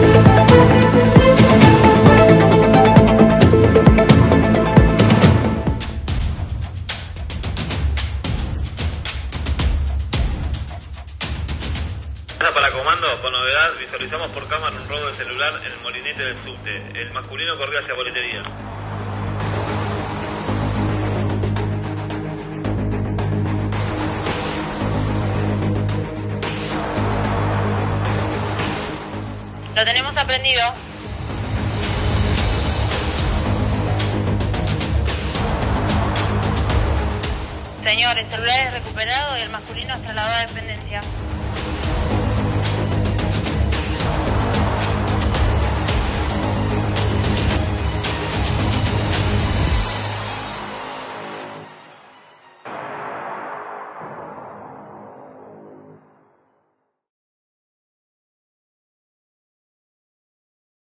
Para comando, con novedad, visualizamos por cámara un robo de celular en el molinete del subte. El masculino corrió hacia boletería. Lo tenemos aprendido. Señor, el celular es recuperado y el masculino es trasladado a dependencia.